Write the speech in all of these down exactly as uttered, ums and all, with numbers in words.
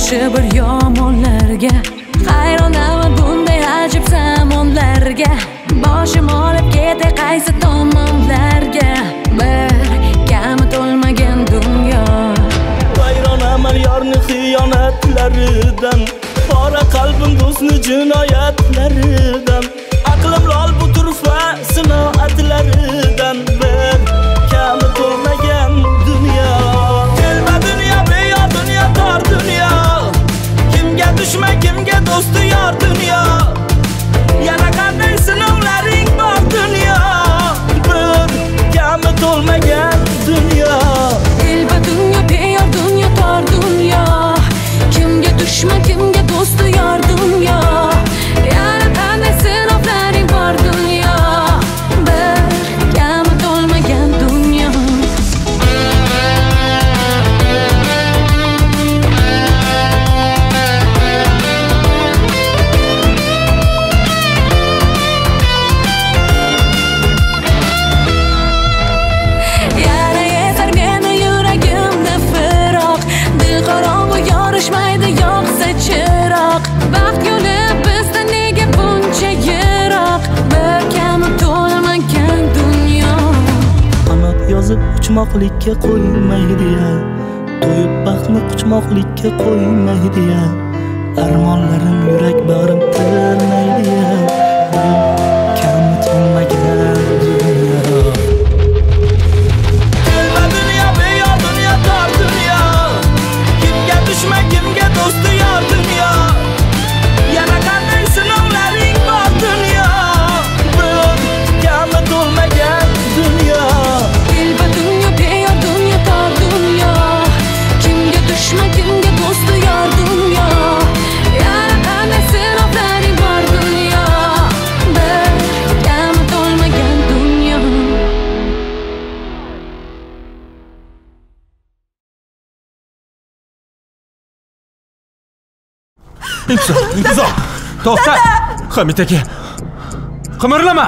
yaxshi bir yomonlarga hayronaman bunday ajib zamonlarga boshim olib ketay qaysi tomonlarga bir kami to'lmagan dunyo hayronaman yorni xiyonatlaridan pora qalbim do'stni jinoyatlaridan aqlim lol bu turfa sinoatlaridan bir kami to'lmagan dunyo telba dunyo beyor dunyo tor dunyo kimga dushman kimga do'sti yor dunyo yana qanday sinovlaring bor dunyo bir kami to'lmagan dunyo telba dunyo beyor dunyo tor dunyo kimga dushman kimga do'sti yor dunyo yana qanday sinovlaring bor dunyo bir kami to'lmagan dunyo yana yetar meni yuragimda firoq dil qorong'u yorishmaydi yoqsa chiroq baxt yo'li bizdan nega buncha yiroq bir kami to'lmagan dunyo qanot yozib uchmoqlikka qo'ymaydi ya to'yib baxtni quchmoqlikka qo'ymaydi ya armonlarim yurak bag'rim tilmaydi ya kami to'lmagan dunyo telba dunyo beyor dunyo tor dunyo kimga dushman kimga do'sti yor dunyo yana qanday sinovlaring bor dunyo bir kami to'lmagan dunyo telba dunyo beyor dunyo tor dunyo kimga dushman kimga do'sti yor dunyo yana qanday sinovlaring bor dunyo bir kami to'lmagan dunyo intizor intizor to'xta Hamid aka qimirlama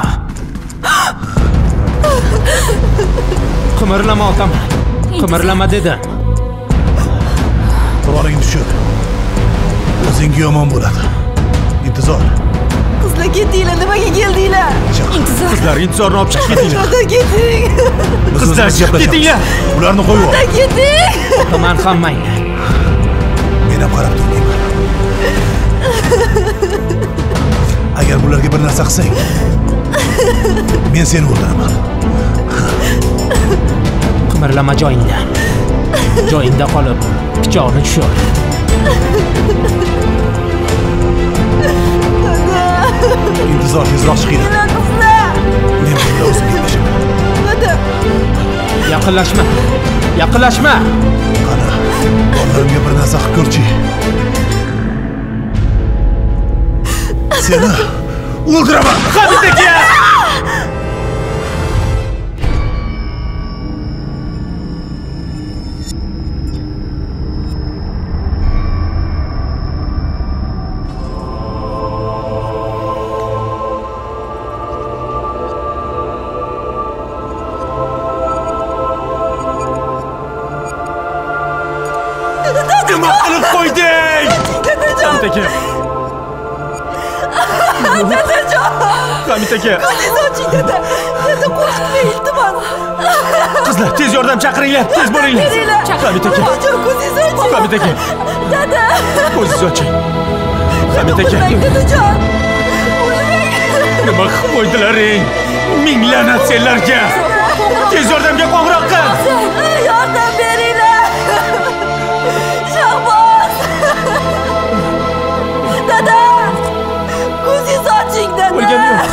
qimirlama otam qimirlama dedi Qur'oning tushir. O'zingga yomon bo'ladi. Intizor. Qizlar ketinglar, nimaga keldinglar? intizor qizlar intizorni olib chiqib ketinglar Ota keting. qizlar chiqib ketinglar Ularni qo'yib ol. Ota keting. otaman hammanglar Men ham qarab turmayman. Agar bularga bir narsa qilsang, men seni o'ldiraman. qimirlama joyingda joyingda qolib pichoqni tushir Intizor tezroq chiqinglar. Qizlar. Men bunda o'zim gaplashaman. Ota. yaqinlashma yaqinlashma Qani, bolalarimga bir narsa qilib ko'rchi. Seni o'ldiraman. Hamid aka nima qilib qo'yding Hamid aka Hamid aka Ko'zingizni oching, dada. Dada qo'rqitmang, iltimos. qizlar tez yordam chaqiringlar tez bo'linglar Hamid aka Otajon, ko'zingizni oching. Hamid aka Dada. ko'zingizni oching Hamid aka O'lmang, dadajon. nima qilib qo'ydilaring ming la'nat senlarga tez yordamga qo'ng'iroq qil Yordam beringlar. Shahboz. Dada. Ko'zingizni oching, dada. o'lgani yo'q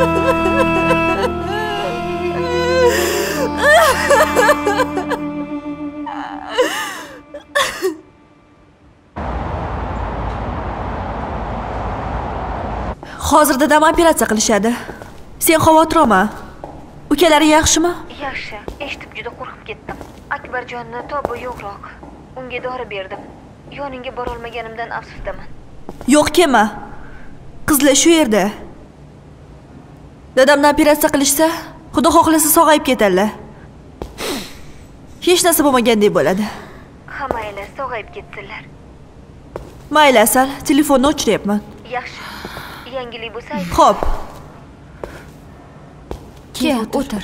Hozir dadam operatsiya qilishadi. Sen xavotir olma. Ukalaring yaxshimi? Yaxshi. Eshitib juda qo'rqib ketdim. Akbarjonni tobi yo'qroq. Unga dori berdim. Yoningga bora olmaganimdan afsusdaman. Yo'q, kelma. Qizlar shu yerda. Dadamni operatsiya qilishsa, Xudo xohlasa sog'ayib ketadilar. Hech narsa bo'lmagandek bo'ladi. Hammanglar sog'ayib ketsinlar. Mayli Asal, telefonni o'chiryapman. Yaxshi. Yangilik bo'lsa ayt. Xo'p. Kel, o'tir.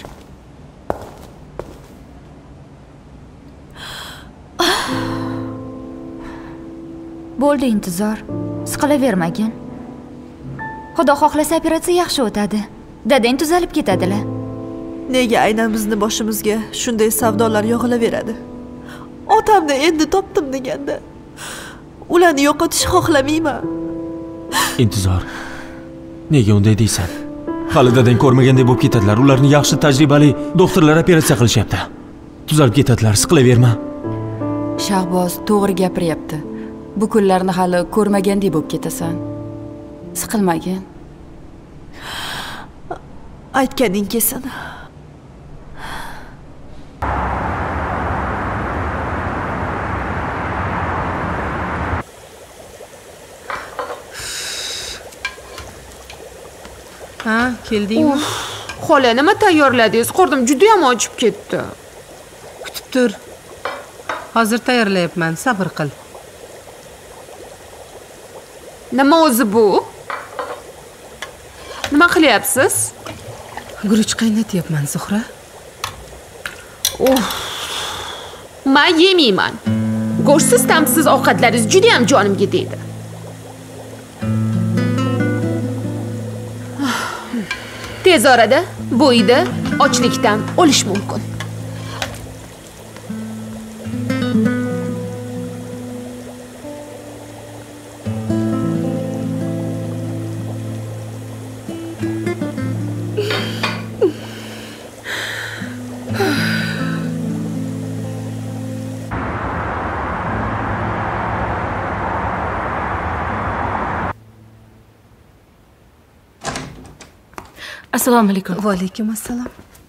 Bo'ldi intizor. Siqilavermagin. Xudo xohlasa operatsiya yaxshi o'tadi. Dadang tuzalib ketadilar. Nega aynan bizni boshimizga shunday savdolar yog'ilaveradi? Otamni endi topdim deganda ularni yo'qotishni xohlamayman. Intizor. Nega unday deysan? Hali dadang ko'rmagandek bo'lib ketadilar. Ularni yaxshi tajribali doktorlar operatsiya qilishyapti. Tuzalib ketadilar, siqilaverma. Shahboz to'g'ri gapiryapti. Bu kunlarni hali ko'rmagandek bo'lib ketasan. Siqilmagin. Aytganing kelsin. Ha, keldingmi? Xola, nima tayyorladingiz? Qornim juda ham ochib ketdi. Kutib tur. Hozir tayyorlayapman, sabr qil. Nima o'zi bu? Nima qilyapsiz? Guruch qaynatyapman, Zuhra. Oh. Men yemayman. Go'shtsiz, tamsiz ovqatlaringiz juda ham jonimga tegdi. Tez orada bu uyda ochlikdan o'lish mumkin. Assalomu alaykum. Va alaykum assalom.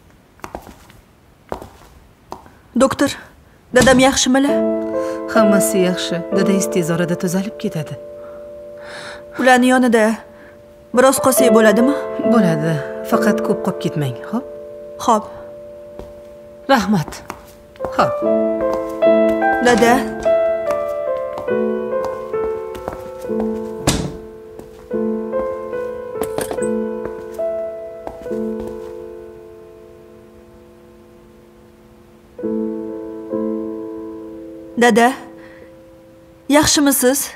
Doktor, dadam yaxshimilar? Hammasi yaxshi. Dadangiz tez orada tuzalib ketadi. Ularning yonida biroz qolsak bo'ladimi? Bo'ladi. Faqat ko'p qolib ketmang, xo'p? Xo'p. Rahmat. Xo'p. Dada. Dada, yaxshimisiz?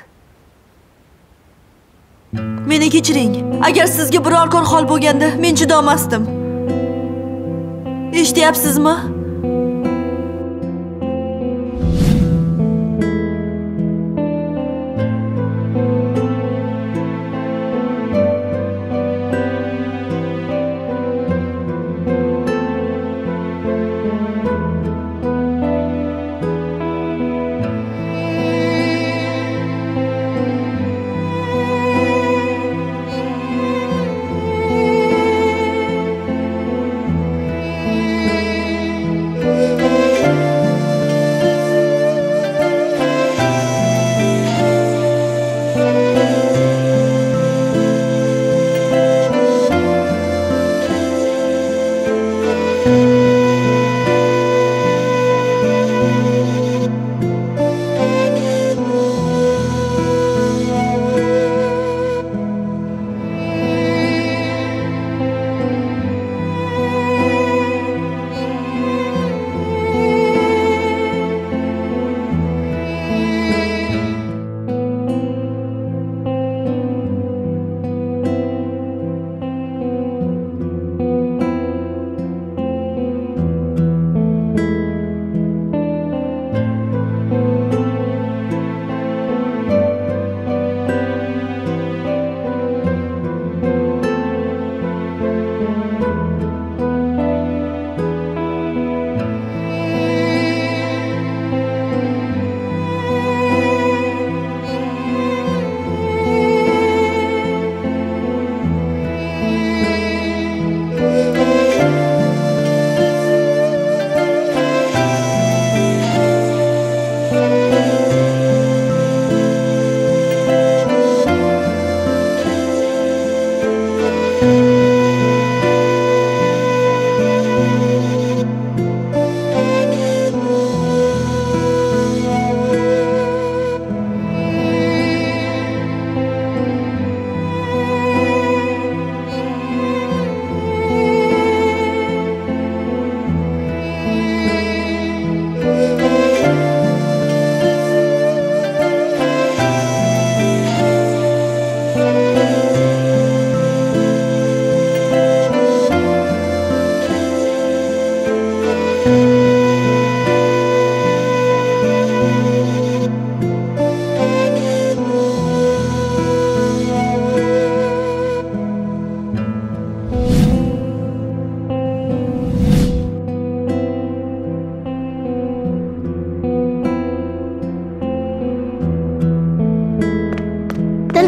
Meni kechiring. Agar sizga biror kun hol bo'lganda, men chidolmasdim. Eshityapsizmi?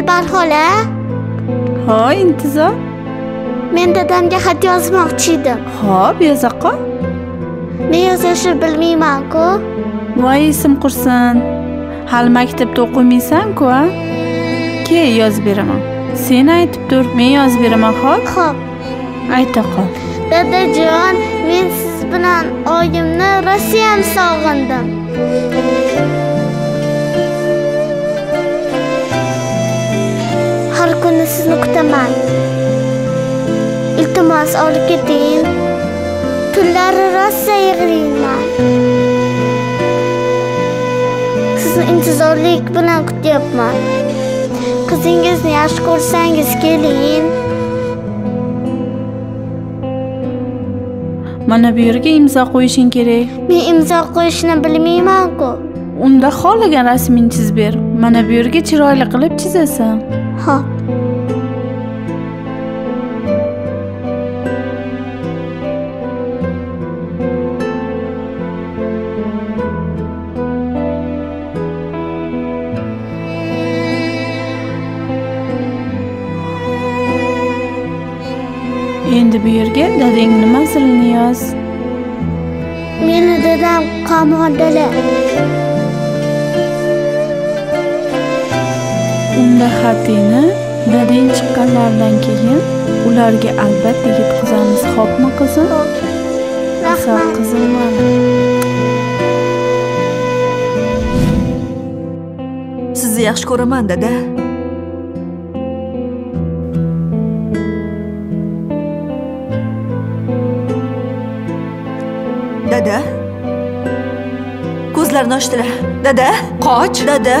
Dilbar xola. Ha, intizor. Men dadamga xat yozmoqchi edim. Xo'p, yoza qol. Men yozishni bilmayman-ku. Voy, esim qursin. Hali maktabda o'qimaysan-ku, a? Ke, yozib beraman. Sen aytib tur, men yozib beraman, xo'p? Xo'p. Ayta qol. Dadajon, men siz bilan oyimni Rossiyam sog'indim. Har kuni sizni kutaman. Iltimos olib keting. Tunlari rosa yig'layman. Sizni intizorlik bilan kutyapman. Qizingizni yaxshi ko'rsangiz keling. Mana bu yerga imzo qo'yishing kerak. Men imzo qo'yishni bilmayman-ku. Unda xohlagan rasmingni chizib ber. Mana bu yerga chiroyli qilib chizasan. Xo'p. Endi bu yerga dadang nima asrini yoz. Meni dadam qamoqdalar. Unda xatingni dadang chiqqanlaridan keyin ularga albatta yetkazamiz, xo'pmi qizim? Rahmat qizim mana. Sizni yaxshi ko'raman, dada. Dada. Ko'zlarini ochdilar. Dada. Qoch. Dada.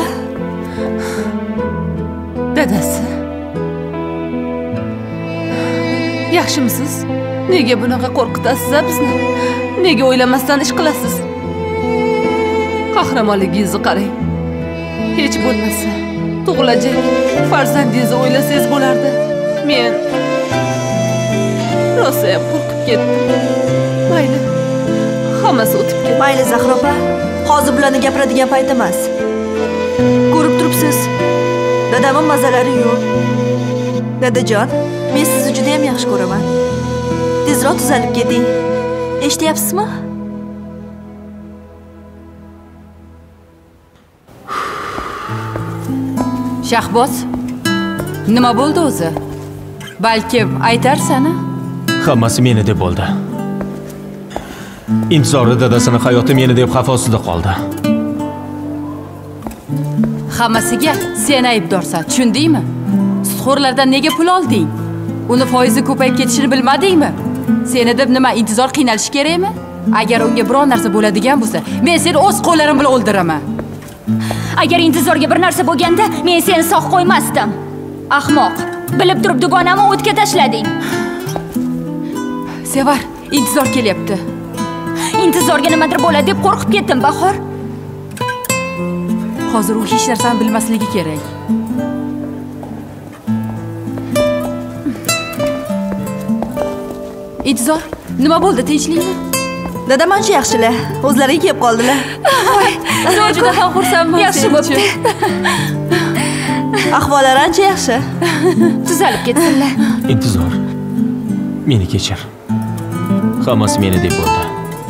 Dadasi. Yaxshimisiz? Nega bunaqa qo'rqitasiz bizni? Nega o'ylamasdan ish qilasiz? Qahramonligingizni qarang. Hech bo'lmasa tug'ilajak farzandingizni o'ylasangiz bo'lardi. Men rosa ham qo'rqib ketdim. Mayli. Hammasi o'tib ketdi. Mayli Zahra opa, hozir bularni gapiradigan payt emas. Ko'rib turibsiz, dadamning mazalari yo'q. Dadajon, men sizni juda ham yaxshi ko'raman. Tezroq tuzalib keting. Eshityapsizmi? Shahboz, nima bo'ldi o'zi? Balkim aytarsan-a? Hammasi meni deb bo'ldi. Intizorli dadasini hayoti meni deb xavf ostida qoldi. Hammasiga sen aybdorsan, tushundingmi? Sudxo'rlardan nega pul olding? Uni foizi ko'payib ketishini bilmadingmi? Seni deb nima intizor qiynalishi kerakmi? Agar unga biror narsa bo'ladigan bo'lsa, men seni o'z qo'llarim bilan o'ldiraman. Agar intizorga bir narsa bo'lganda, men seni sog' qo'ymasdim. Ahmoq, bilib turib dugonamni o'tga tashlading. Sevar, intizor kelyapti. Intizorga nimadir bo'ladi deb qo'rqib ketdim, Bahor. Hozir u hech narsani bilmasligi kerak. Intizor, nima bo'ldi, tinchlikmi? Dadam ancha yaxshilar. O'zlariga kelib qoldilar. Voy, men juda ham xursandman. Yaxshi bo'pti. Ahvollari ancha yaxshi. Tuzalib ketsinlar. Intizor, meni kechir. Hammasi meni deb bo'ldi.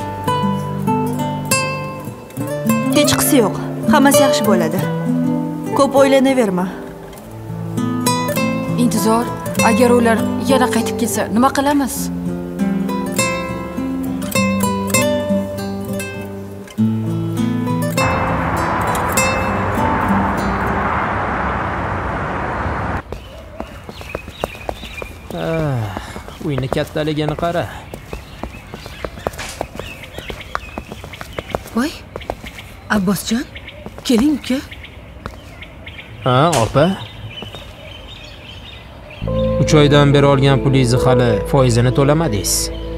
Hech qisi yo'q. Hammasi yaxshi bo'ladi. Ko'p o'ylanaverma. Intizor, agar ular yana qaytib kelsa, nima qilamiz? Uyni kattaligini qara. Voy, Abbosjon, keling uka. Ha, opa. uch oydan beri olgan pulingizni hali foizini to'lamadingiz.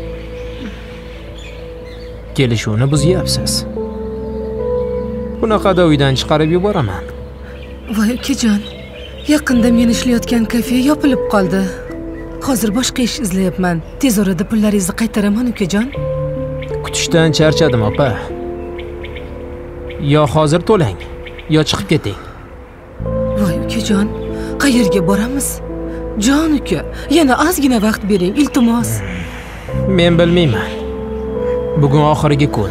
Kelishuvni buzyapsiz. Bunaqada uydan chiqarib yuboraman. Voy ukajon, yaqinda men ishlayotgan kafe yopilib qoldi. Hozir boshqa ish izlayapman. Tez orada pullaringizni qaytaraman ukajon. Kutishdan charchadim, opa. Yo hozir to'lang, yo chiqib keting. Voy ukajon, Qayerga boramiz? Jon uka, yana ozgina vaqt bering, iltimos. Men bilmayman. Bugun oxirgi kun.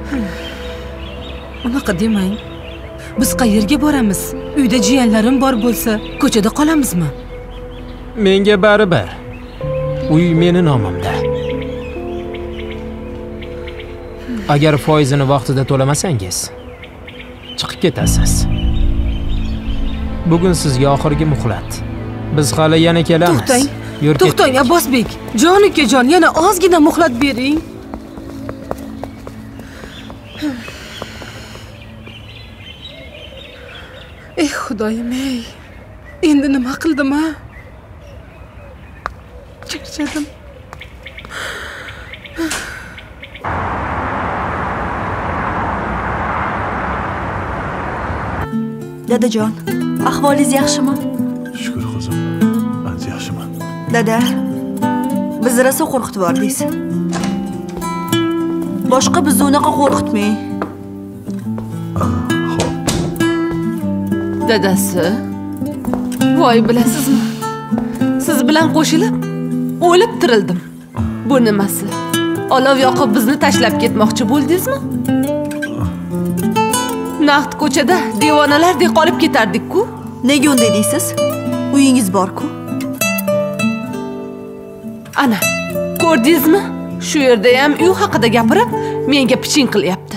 Unaqa demang. Biz qayerga boramiz? Uyda jiyanlarim bor bo'lsa, ko'chada qolamizmi? Menga baribir. Uy meni nomimda. Agar foizini vaqtida to'lamasangiz, chiqib ketasiz. Bugun sizga oxirgi muhlat. Biz hali yana kelamiz. To'xtang. To'xtang, Abbosbek. Jon ukajon, yana ozgina muhlat bering. Ey Xudoyim, ey. Endi nima qildim-a? Charchadim. Dadajon, ahvolingiz yaxshimi? Shukr qizim, ancha yaxshiman. Dada, bizni rosa qo'rqitib yubordingiz. Boshqa bizni unaqa qo'rqitmang. Dadasi, voy bilasizmi? Siz bilan qo'shilib o'lib tirildim. Bu nimasi? Olov yoqib bizni tashlab ketmoqchi bo'ldingizmi? Naqd ko'chada devonalardek qolib ketardik-ku. Nega unday deysiz? Uyingiz bor-ku. Ana, ko'rdingizmi? Shu yerda ham uy haqida gapirib, menga piching qilyapti.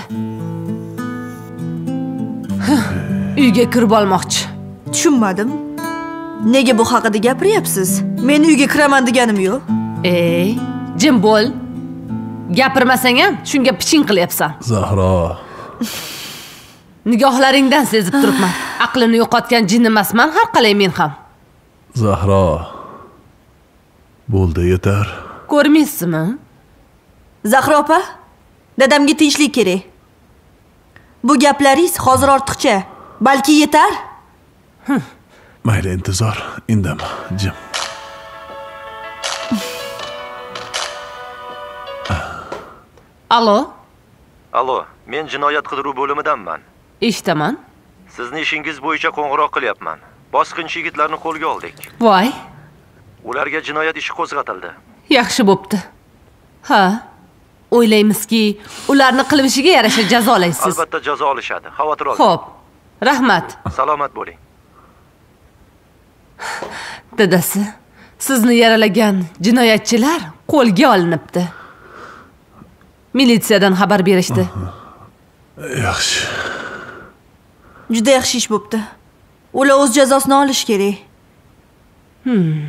Uyga kirib olmoqchi. Tushunmadim. Nega bu haqida gapiryapsiz? Men uyga kiraman deganim yo'q. Ey, jim bo'l. Gapirmasang ham shunga piching qilyapsan. Zahro. Nigohlaringdan sezib turibman. Aqlini yo'qotgan jin emasman, har qalay men ham. Zahro. Bo'ldi, yetar. Ko'rmaysizmi? Zahro opa, dadamga tinchlik kerak. Bu gaplaringiz hozir ortiqcha. Balki yetar? Mayli, intizor, indama, jim. Alo? Alo, men jinoyat qidiruv bo'limidanman. Eshitaman. Sizning ishingiz bo'yicha qo'ng'iroq qilyapman. Bosqinchi yigitlarni qo'lga oldik. Voy. Ularga jinoyat ishi qo'zg'atildi. Yaxshi bo'pti. Ha. O'ylaymizki, ularni qilmishiga yarasha jazolaysiz. Albatta jazo olishadi. Xavotir olmang. Xo'p. Rahmat. Salomat bo'ling. Dadasi, sizni yaralagan jinoyatchilar qo'lga olinibdi. Militsiyadan xabar berishdi. Yaxshi. Juda yaxshi ish bo'pti. Ular o'z jazosini olish kerak. Hmm.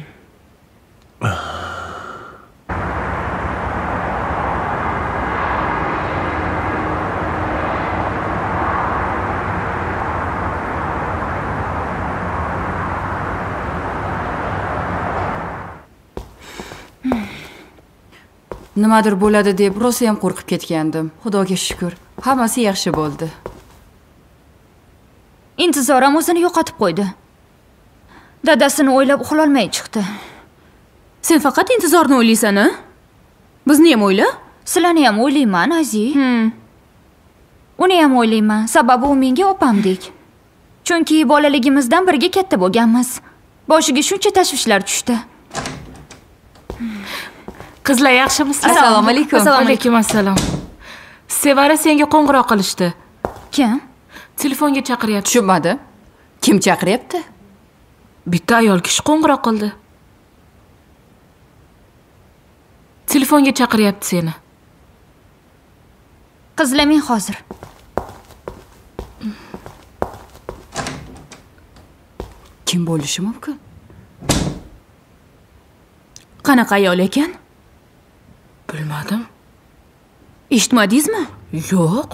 Nimadir bo'ladi deb rosa ham qo'rqib ketgandim. Xudoga shukr, hammasi yaxshi bo'ldi. Intizor ham o'zini yo'qotib qo'ydi. Dadasini o'ylab uxlolmay chiqdi. Sen faqat intizorni o'ylaysan-a? Bizni ham o'yla. Sizlarni ham o'ylayman, Aziz. Hmm. Uni ham o'ylayman, sababi u menga opamdek. Chunki bolaligimizdan birga katta bo'lganmiz. Boshiga shuncha tashvishlar tushdi. Qizlar yaxshimisizlar? Assalomu alaykum. Assalomu alaykum assalom. Sevara senga qo'ng'iroq qilishdi. Kim? Telefonga chaqiryapti. Tushunmadim. Kim chaqiryapti? Bitta ayol kishi qo'ng'iroq qildi. Telefonga chaqiryapti seni. Qizlar, men hozir. Kim bo'lishi mumkin? Qanaqa ayol ekan? Bilmadim. Eshitmadingizmi? Yo'q.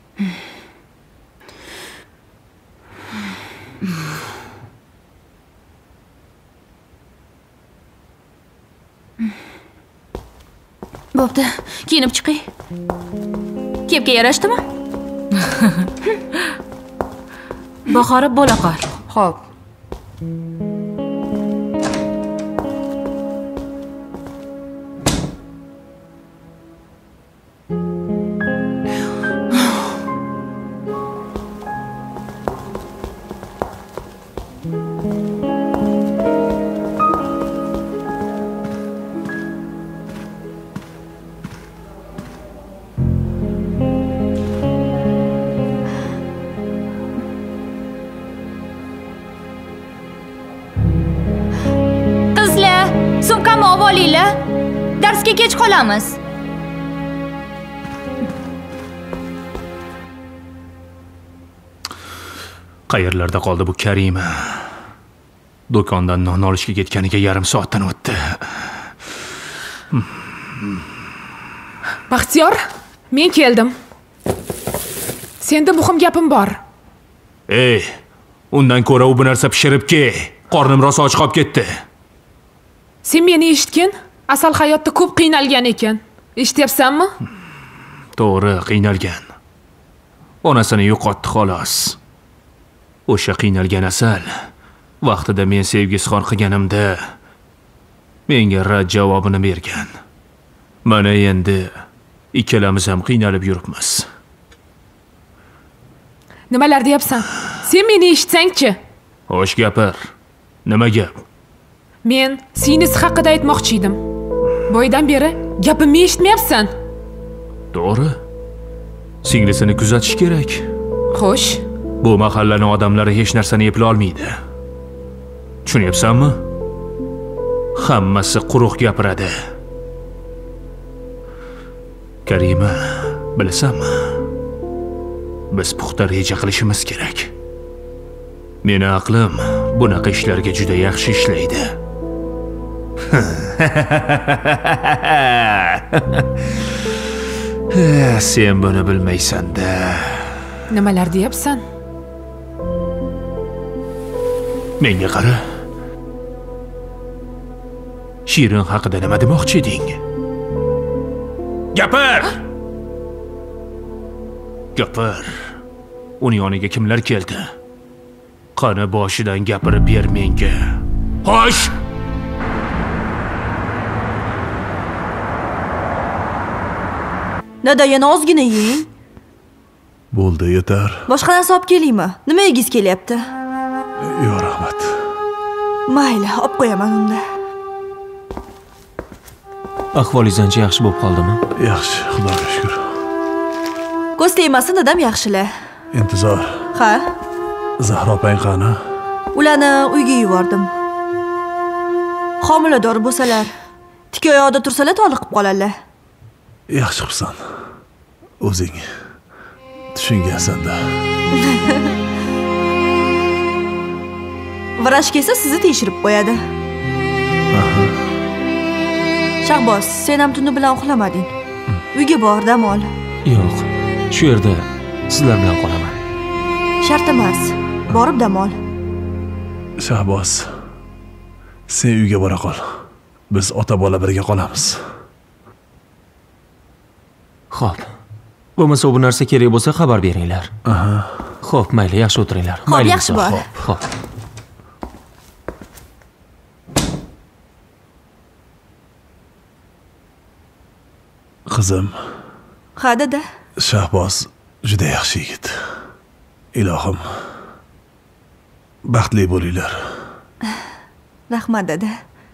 Bo'pti, kiyinib chiqay. Kepga yarashdimi? Bahori bo'la qol. Xo'p. olinglar. Darsga kech qolamiz. Qayerlarda qoldi bu Karima? Do'kondan non olishga ketganiga yarim soatdan o'tdi. Baxtiyor, men keldim. Senda muhim gapim bor. Ey, undan ko'ra u bu narsa pishiribki, qornim rosa och qolib ketdi. Sen meni eshitgin? Asal hayotda ko'p qiynalgan ekan. Eshityapsanmi? To'g'ri, qiynalgan. Onasini yo'qotdi xolos. O'sha qiynalgan Asal vaqtida men sevgisixon qilganimda menga rad javobini bergan. Mana endi ikkalamiz ham qiynalib yuribmiz. Nimalar deyapsan? Sen meni eshitsang-chi? Xo'sh, gapir. Nima gap? Men singlisi haqida aytmoqchi edim. Boydan beri gapimni eshitmayapsan. To'g'ri. Singlisini kuzatish kerak. Xo'sh. Bu mahallaning odamlari hech narsani eplay olmaydi. Tushunyapsanmi? Hammasi quruq gapiradi. Karima, bilasanmi? Biz puxta reja qilishimiz kerak. Meni aqlim bunaqa ishlarga juda yaxshi ishlaydi. Sen buni bilmaysan-da. Nimalar deyapsan? Menga qara. Shirin haqida nima demoqchi eding? Gapir! Gapir. Uning yoniga kimlar keldi? Qani boshidan gapirib ber menga. Xo'sh. Dada, yana ozgina yeng. Bo'ldi, yetar. Boshqa narsa olib kelingmi? Nima yegiz kelyapti? Yo'q, rahmat. Mayli, olib qo'yaman unda. Ahvolingiz ancha yaxshi bo'lib qoldimi? Yaxshi, Xudoga shukr. Ko'z tegmasin, dadam yaxshilar. Intizor. Ha? Zahro opang qani? Ularni uyga yubordim. Homilador bo'lsalar, tik oyoqda tursalar toliqib qoladilar. Yaxshi qilsan. O'zing tushungansan-da. Vrach kelsa sizni tekshirib qo'yadi. Aha. Shahboz, sen ham tuni bilan uxlamading. Uyga bor, dam ol. Yo'q, shu yerda sizlar bilan qolaman. Shart emas. Borib dam ol. Shahboz, sen uyga bora qol. Biz ota-bola birga qolamiz. Xo'p. Bo'lmasa bu narsa kerak bo'lsa xabar beringlar. Aha. Xo'p, mayli, yaxshi o'tiringlar. Xo'p, yaxshi bor. Xo'p. Qizim. Ha, dada. Shahboz juda yaxshi yigit. Ilohim, baxtli bo'linglar. Rahmat, dada.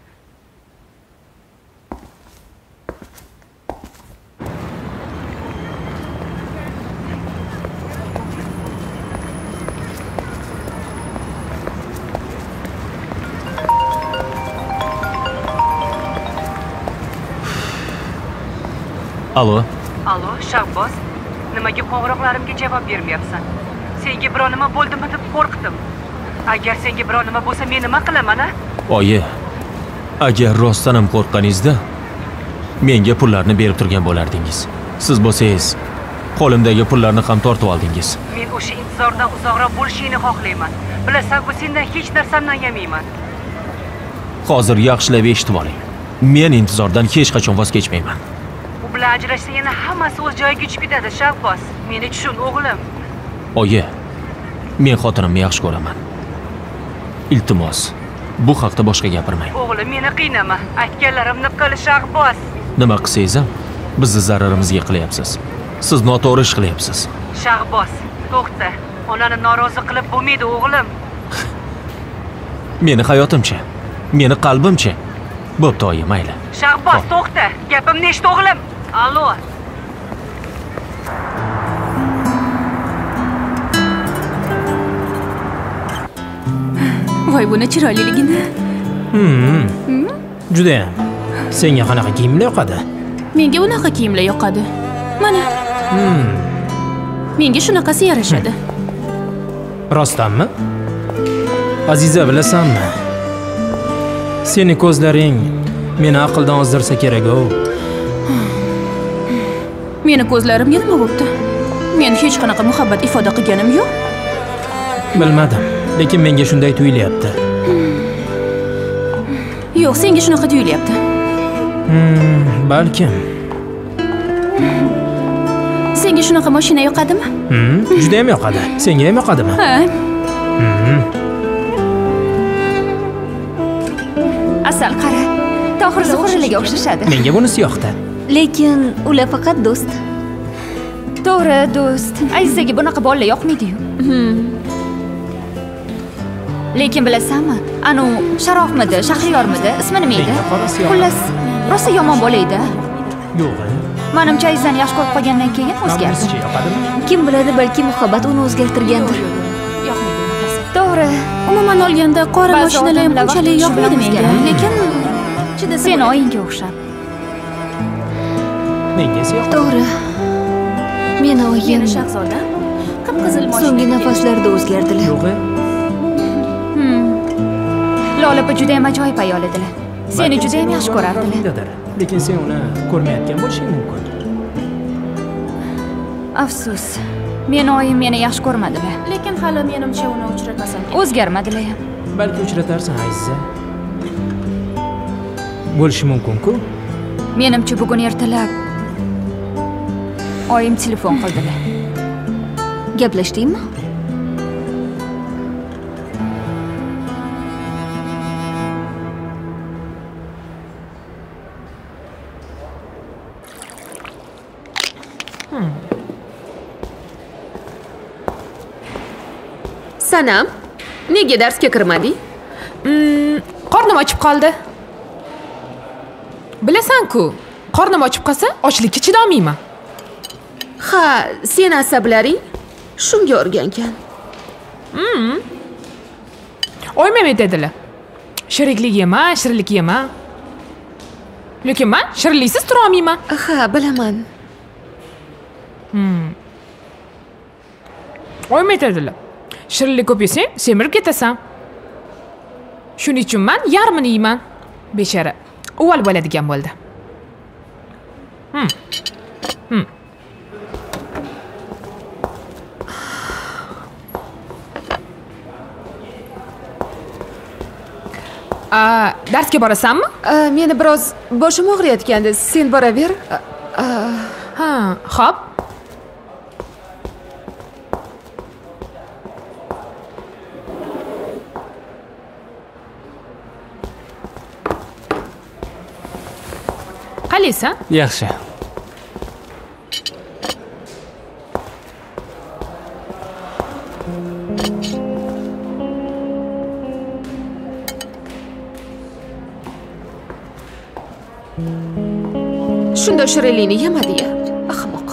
Alo. Alo, Shahboz. Nimaga qo'ng'iroqlarimga javob bermayapsan? Senga biror nima bo'ldimi deb qo'rqdim. Agar senga biror nima bo'lsa, men nima qilaman, a? Oyi, agar rostdan ham qo'rqqaningizda, menga pullarni berib turgan bo'lardingiz. Siz bo'lsangiz, qo'limdagi pullarni ham tortib oldingiz. Men o'sha intizordan uzoqroq bo'lishingni xohlayman. Bilasan-ku, sendan hech narsamdan yemayman. Hozir yaxshilab eshitib oling. Men intizordan hech qachon voz kechmayman. U bilan ajrashsa yana hammasi o'z joyiga tushib ketadi, Shahboz. Meni tushun, o'g'lim. Oyi, men xotinimni yaxshi ko'raman. Iltimos, bu haqda boshqa gapirmang. O'g'lim, meni qiynama. Aytganlarimni qil, Shahboz. Nima qilsangiz ham bizni zararimizga qilyapsiz. Siz noto'g'ri ish qilyapsiz. Shahboz, to'xta. Onani norozi qilib bo'lmaydi, o'g'lim. Meni hayotimcha, meni qalbimcha. Bo'pti, oyi, mayli. Shahboz, to'xta. Gapimni eshit, o'g'lim. Allo. Voy, buni chiroyliligini. Hmm. Juda ham. Senga qanaqa kiyimlar yoqadi? Menga unaqa kiyimlar yoqadi. Mana. Hmm. Menga shunaqasi yarashadi. Rostdanmi? Aziza, bilasanmi? Seni ko'zlaring meni aqldan ozdirsa kerak-ku. Meni ko'zlarimga nima bo'pti? Men hech qanaqa muhabbat ifoda qilganim yo'q. Bilmadim, lekin menga shunday tuyulyapti. Yo'q, senga shunaqa tuyulyapti. Hmm, balkim. Senga shunaqa mashina yoqadimi? Hmm, juda ham yoqadi. Senga ham yoqadimi? Ha. Hmm. Asal qara. Tohir Zuhrilaga o'xshashadi. Menga bunisi yoqdi. Lekin ular faqat do'st. To'g'ri, do'st. Azizaga bunaqa bolalar yoqmaydi-yu. Lekin bilasanmi? Anu Sharofmidi, Shahriyormidi? Ismi nima edi? Xullas, rosa yomon bola edi. Yo'q. Menimcha Azizani yaxshi ko'rib qolgandan keyin o'zgardi. Kim biladi, balki muhabbat uni o'zgartirgandir. To'g'ri. Umuman olganda qora mashinalar ham unchalik yoqmaydi menga. Lekin sen oyingga o'xshab. Menga esa yoqdi. To'g'ri. Meni oyim Shahzoda qip-qizil mashina. so'nggi nafaslarda o'zgardilar. Yo'q. Hmm. Lola opa juda ham ajoyib ayol edilar. Seni juda ham yaxshi ko'rardilar. Lekin sen uni ko'rmayotgan bo'lishing mumkin. Afsus. Meni oyim meni yaxshi ko'rmadilar. Lekin hali menimcha uni uchratmasam kerak. O'zgarmadilar ham. Balki uchratarsan, Aziza. Bo'lishi mumkin-ku. Menimcha bugun ertalab oyim telefon qildilar. Gaplashdingmi? Sanam, nega darsga kirmading? Mm, qornim ochib qoldi. Bilasan-ku, qornim ochib qolsa, ochlikka chidolmayman. Ha, sen asablaring shunga o'rgangan. Mm. O'ymam etadilar. Shiriklik yema, shirinlik yema. Lekin men shirinliksiz tura olmayman. Ha, bilaman. Hmm. O'ymam etadilar. Shirinlik ko'p yesang, semirib ketasan. Shuning uchun men yarmini yeyman. Bechara o'val bo'ladigan bo'ldi. Hmm. Hmm. A, darsga borasanmi? Meni biroz boshim og'riyotgandi. Sen boraver. Ha, xo'p. Qalaysan? Yaxshi. Shunda shirinlikni yemadi-ya. Ahmoq.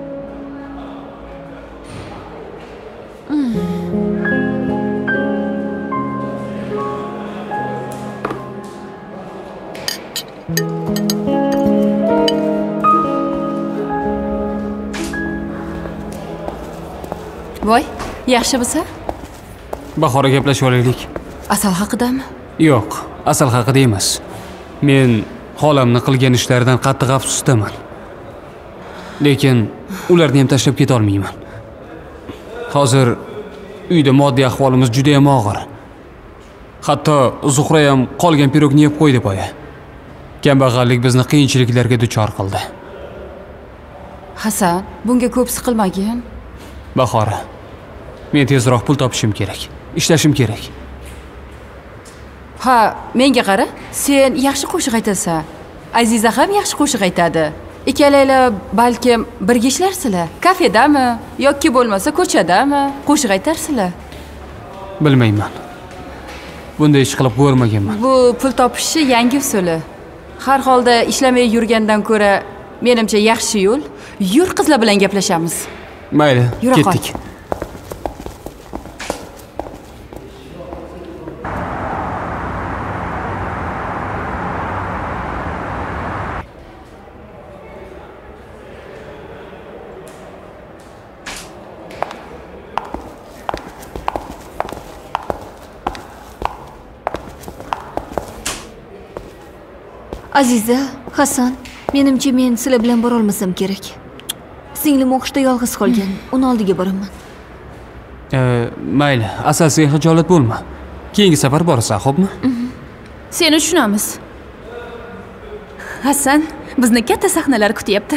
Voy, yaxshimisa? Bahora gaplashib olaylik. Asal haqidami? Yo'q, asal haqida emas. Men xolamni qilgan ishlaridan qattiq afsusdaman. Lekin ularni ham tashlab keta olmayman. Hozir uyda moddiy ahvolimiz juda ham og'ir. Hatto Zuhra ham qolgan pirogni yeb qo'ydi boya. Kambag'allik bizni qiyinchiliklarga duchor qildi. Hasan, bunga ko'p siqilmagin. Bahora, men tezroq pul topishim kerak. Ishlashim kerak. Ha, menga qara. Sen yaxshi qo'shiq aytasan. Aziza ham yaxshi qo'shiq aytadi. Ikkalanglar balkim birga ishlarsizlar. Kafedami yoki bo'lmasa ko'chadami qo'shiq aytarsizlar. Bilmayman. Bunday ish qilib ko'rmaganman. Bu pul topishni yangi usuli. Har holda ishlamay yurgandan ko'ra, menimcha yaxshi yo'l. Yur, qizlar bilan gaplashamiz. Mayli, Yura qol. ketdik. Aziza, Hasan, menimcha men sizlar bilan bora olmasam kerak. Singlim o'qishda yolg'iz qolgan. Uni oldiga boraman. E, mayli, asosiy hijolat bo'lma. Keyingi safar borasan, xo'pmi? Seni tushunamiz. Hasan, bizni katta sahnalar kutyapti.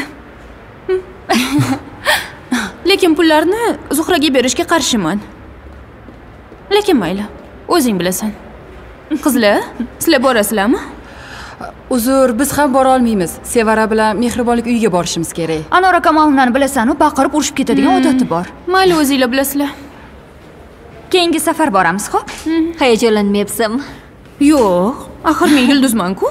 Lekin pullarni Zuhraga berishga qarshiman. Lekin mayli, o'zing bilasan. Qizlar, sizlar borasizlarmi? Uzr, biz ham bora olmaymiz. Sevara bilan mehribonlik uyiga borishimiz kerak. Anora Kamolovnani bilasan-ku, baqirib urishib ketadigan odati bor. Mayli, o'zinglar bilasizlar. Keyingi safar boramiz, xo'p? Hayajonlanmayapsanmi? Yo'q, axir men yulduzman-ku.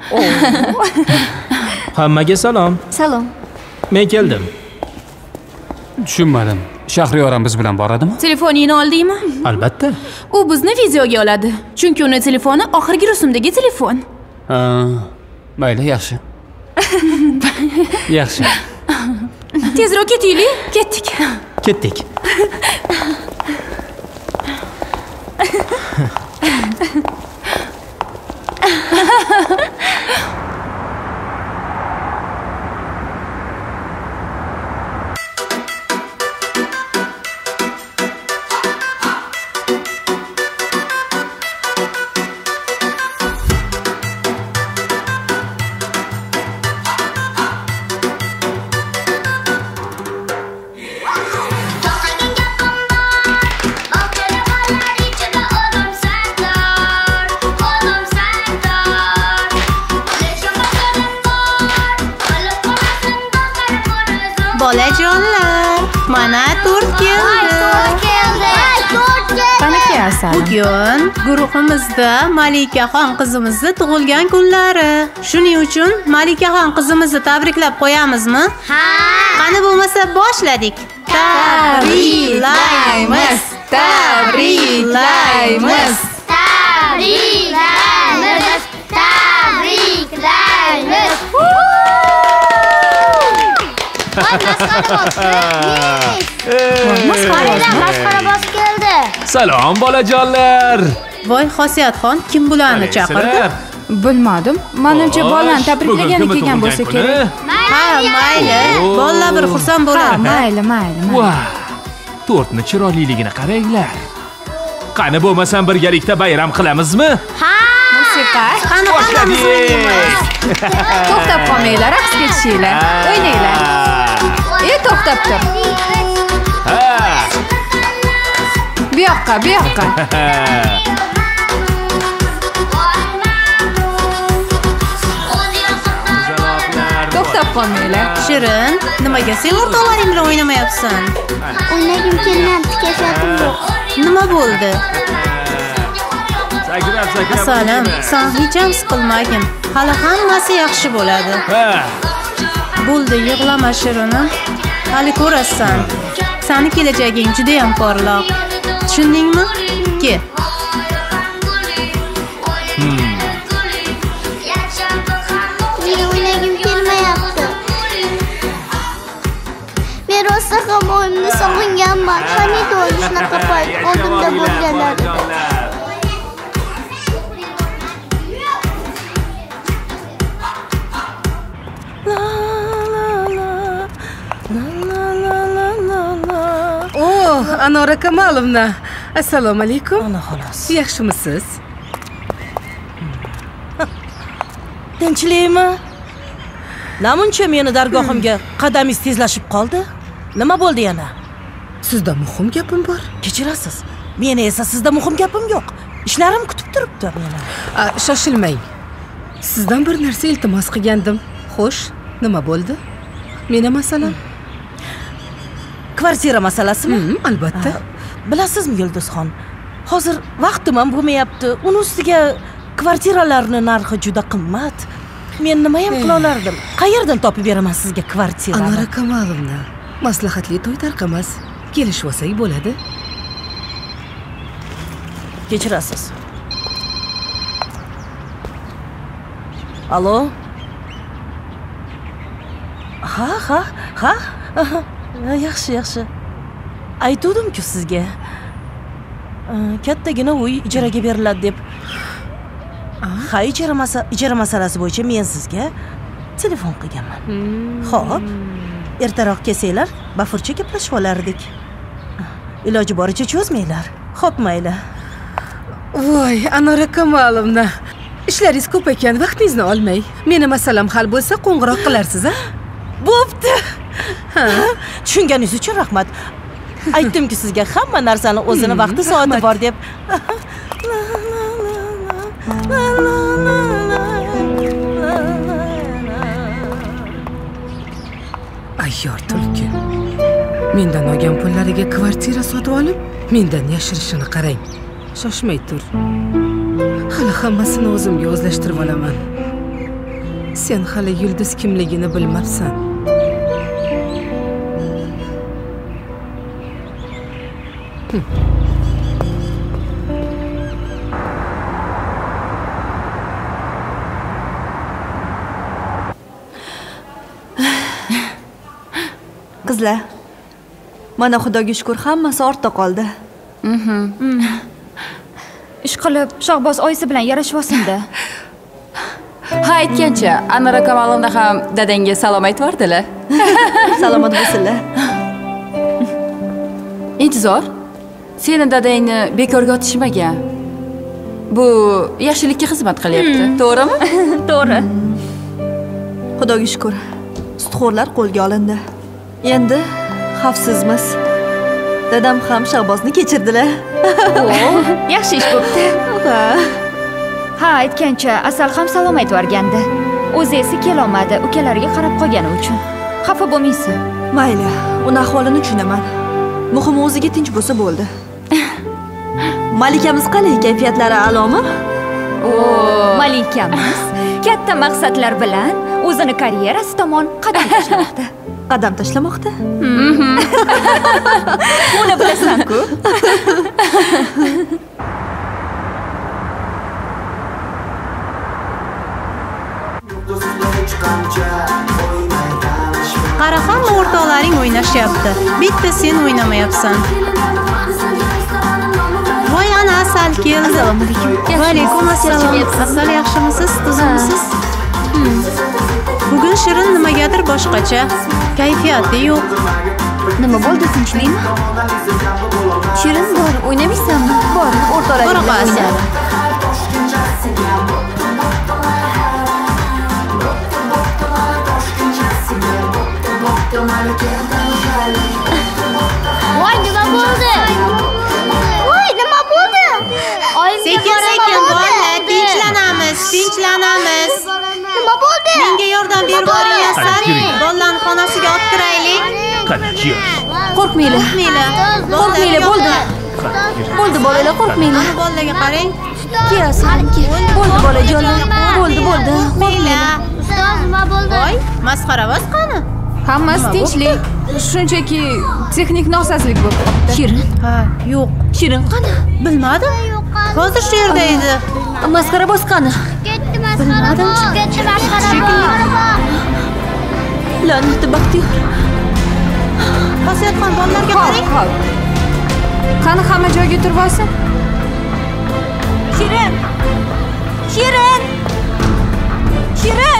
Hammaga salom. Salom. Men keldim. Tushunmadim. Shahriyor ham biz bilan boradimi? Telefoningni oldingmi? Albatta. U bizni videoga oladi. Chunki uni telefoni oxirgi rusumdagi telefon. Ha, mayli, yaxshi. Yaxshi. Tezroq ketaylik. Ketdik. Ketdik. Bolajonlar, mana to'rt keldi. Qanaqa asal? Bugun guruhimizda Malikaxon qizimizning tug'ilgan kunlari. Shuning uchun Malikaxon qizimizni tabriklab qo'yamizmi? Ha! Qani bo'lmasa boshladik. Tabriklaymiz, tabriklaymiz. Tabriklaymiz, tabriklaymiz. Masxarabos keldi. Salom bolajonlar. Voy Xosiyatxon, kim bularni chaqirdi? Bilmadim. Menimcha bolani tabriklagani kelgan bo'lsa kerak. Ha, mayli. Bolalar bir xursand bo'ladi. Mayli, mayli. Voy. Tortni chiroyliligini qaranglar. Qani bo'lmasam birgalikda bayram qilamizmi? Ha! Musiqa. Qani hammamiz o'ynaymiz. To'xtab qolmanglar, raqs ketishinglar. O'ynanglar. E, to'xtab tur. Ha. Bu yoqqa, bu yoqqa. To'xtab qolmanglar. Shirin, nimaga sen o'rtoqlaring bilan o'ynamayapsan? O'ynagim kelmayapti, kayfiyatim yo'q. Nima bo'ldi? Sakrab, sakrab. Asalim, sen hech ham siqilmagin. Hali hammasi yaxshi bo'ladi. Ha. Bo'ldi, yig'lama Shirinim. Hali ko'rasan. Seni kelajaging juda ham porloq. Tushundingmi? Kel. Men o'ynagim kelmayapti. Men rosa ham o'yimni sog'inganman. Hamid o'yi shunaqa payt oldimda bo'lganlar edi. Oh, Anora Kamolovna. Assalomu alaykum. Ana xolos. Yaxshimisiz? Tinchlikmi? Namuncha meni dargohimga qadamingiz tezlashib qoldi? Nima bo'ldi yana? Sizda muhim gapim bor. Kechirasiz. Meni esa sizda muhim gapim yo'q. Ishlarim kutib turibdi meni. Shoshilmang. Sizdan bir narsa iltimos qilgandim. Xo'sh, nima bo'ldi? Meni masalam? Kvartira masalasimi? Hmm, albatta. Bilasizmi Yulduzxon? Hozir vaqtim ham bo'lmayapti. Uni ustiga kvartiralarning narxi juda qimmat. Men nima ham qila olardim? Qayerdan topib beraman sizga kvartirani? Anora Kamolovna, maslahatli to'y tarqamas. Kelishib olsak bo'ladi. Kechirasiz. Alo? Ha, ha, ha. Yaxshi, yaxshi. Aytuvdim-ku sizga. Kattagina uy ijaraga beriladi deb. Ha, ijara masa ijara masalasi bo'yicha men sizga telefon qilganman. Xo'p. Ertaroq kelsanglar, bafurcha gaplashib olardik. Iloji boricha cho'zmanglar. Xo'p, mayli. Voy, Anora Kamolovna. Ishlaringiz ko'p ekan, vaqtingizni olmay. Meni masalam hal bo'lsa, qo'ng'iroq qilarsiz, a? Bo'pti. Ha, tushunganingiz uchun rahmat. Aytdimki sizga hamma narsani o'zini vaqti soati bor deb. Ayyor tulki. Mendan olgan pullariga kvartira sotib olib, mendan yashirishini qarang. Shoshmay tur. Hali hammasini o'zimga o'zlashtirib olaman. Sen hali yulduz kimligini bilmabsan. Qizlar, mana xudoga shukr, hammasi ortda qoldi. Ish qilib, Shahboz oyisi bilan yarashib olsin-da. Ha, aytgancha, Anora Kamolovna ham dadangga salom aytib bordilar. Salomat bo'lsinlar. Intizor, seni dadangni bekorga otishmagan. Bu yaxshilikka xizmat qilyapti, to'g'rimi? To'g'ri. Xudoga shukr. Sudxo'rlar qo'lga olindi. Endi xavfsizmiz. Dadam ham Shahbozni kechirdilar. Yaxshi ish bo'pti. Ha, aytgancha Asal ham salom aytib borgandi. O'zi esa kelolmadi, ukalariga qarab qolgani uchun. Xafa bo'lmaysan. Mayli, uni ahvolini tushunaman. Muhimi o'ziga tinch bo'lsa bo'ldi. Malikamiz qalay, kayfiyatlari a'lomi? O, Malikamiz katta maqsadlar bilan o'zini karyerasi tomon qadam tashlamoqda. Qadam tashlamoqda? Uni bilasan-ku. Qara, hamma o'rtoqlaring o'ynashyapti. Bitta sen o'ynamayapsan. Voy, ana Asal keldi. Assalomu alaykum. Va alaykum assalom. Asal, yaxshimisiz? Tuzimisiz? Bugun Shirin nimagadir boshqacha. Kayfiyati yo'q. Nima bo'ldi, tinchlikmi? Shirin bor, o'ynamaysanmi? Bor, o'rtoqlaring bilan o'yna. Voy, nima bo'ldi? Voy, nima bo'ldi? Sekin-sekin bola, tinchlanamiz, tinchlanamiz. Nima bo'ldi? Menga yordam berib boring, Asal. Bolalarning xonasiga olib kiraylik. Qo'rqmanglar. Qo'rqmanglar, bo'ldi. Bo'ldi bolalar, qo'rqmanglar. Ana bolalarga qarang. Kelasan, bo'ldi bolajonlar. Bo'ldi, bo'ldi. Qo'rqmanglar. Ustoz, nima bo'ldi? Voy, masxaravoz qani? Hammasi tinchlik. Shunchaki texnik nosozlik bo'lib qoldi. Shirin? Ha, yo'q. Shirin qani? Bilmadim. Hozir shu yerda edi. Masxaravoz qani? Ketdi masxaravoz. Ketdi masxaravoz. La'nati Baxtiyor. Xosiyatxon, bolalarga qarang. Qani hamma joyga turib olsin. Shirin! Shirin! Shirin!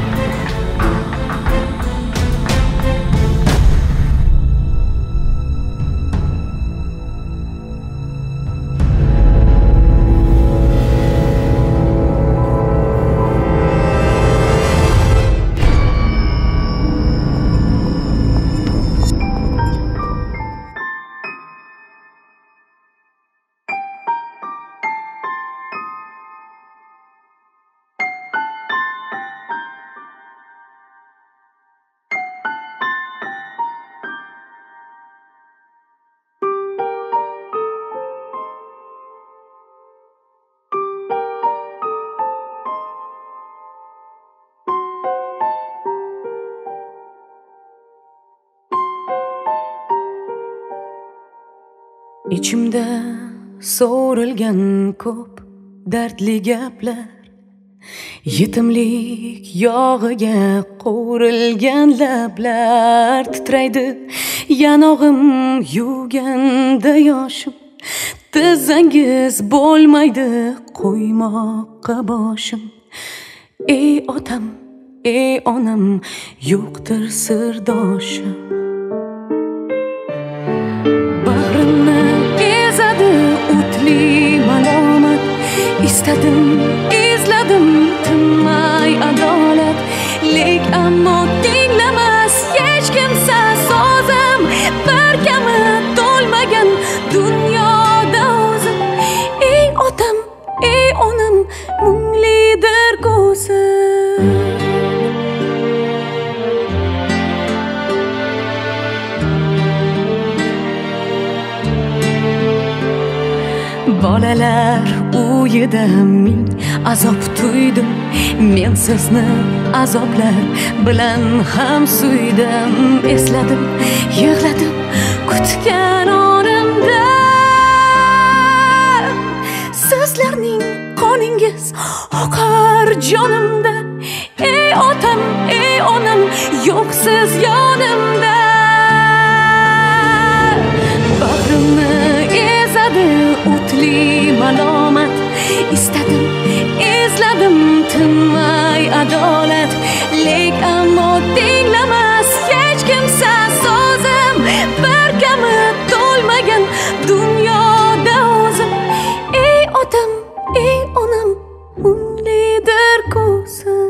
Ichimda so'rilgan ko'p dardli gaplar, yetimlik yog'iga qo'rilgan lablar titraydi, yanog'im yuvganda yoshim Tizangiz bo'lmaydi qo'ymoqqa boshim. Ey otam, ey onam, yo'qdir sirdoshim. Bag'rimni ezadi o'tli malomat. Istadim, izladim, tinmay adolat. Lek ammo tinglamas hech kimsa sozim. Bir kami to'lmagan dunyoda o'zim. Ey otam, ey onam, munglidir ko'zim. Bolalar uyida ming azob tuydim. Men sizni azoblar bilan ham suydim. Esladim, yig'ladim kutgan onimda. Sizlarning qoningiz oqar jonimda. Ey otam, ey onam, yo'qsiz yonimda. Bag'rimni ezadi o'tli malomat. Istadim, izladim, tinmay adolat. Lek ammo tinglamas hech kimsa so'zim. Bir kami to'lmagan dunyoda o'zim. Ey otam, ey onam, munglidir ko'zim.